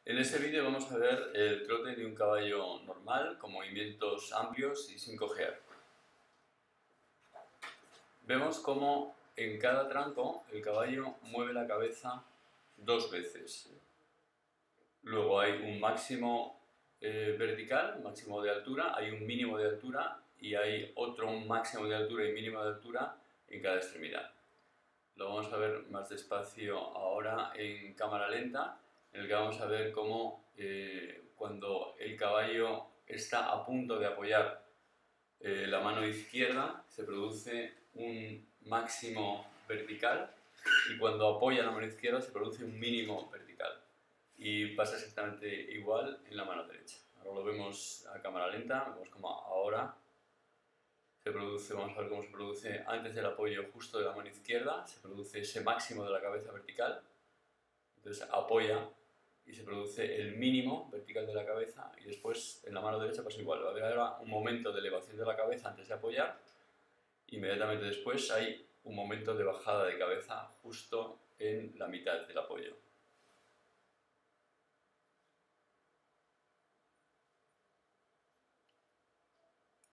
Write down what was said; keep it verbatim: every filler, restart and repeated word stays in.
En este vídeo vamos a ver el trote de un caballo normal, con movimientos amplios y sin cojear. Vemos cómo en cada tranco el caballo mueve la cabeza dos veces. Luego hay un máximo eh, vertical, un máximo de altura, hay un mínimo de altura y hay otro máximo de altura y mínimo de altura en cada extremidad. Lo vamos a ver más despacio ahora en cámara lenta, en el que vamos a ver cómo eh, cuando el caballo está a punto de apoyar eh, la mano izquierda se produce un máximo vertical y cuando apoya la mano izquierda se produce un mínimo vertical. Y pasa exactamente igual en la mano derecha. Ahora lo vemos a cámara lenta, vemos como ahora se produce, vamos a ver cómo se produce antes del apoyo justo de la mano izquierda, se produce ese máximo de la cabeza vertical, entonces apoya y se produce el mínimo vertical de la cabeza y después en la mano derecha pasa igual, va a haber ahora un momento de elevación de la cabeza antes de apoyar, inmediatamente después hay un momento de bajada de cabeza justo en la mitad del apoyo.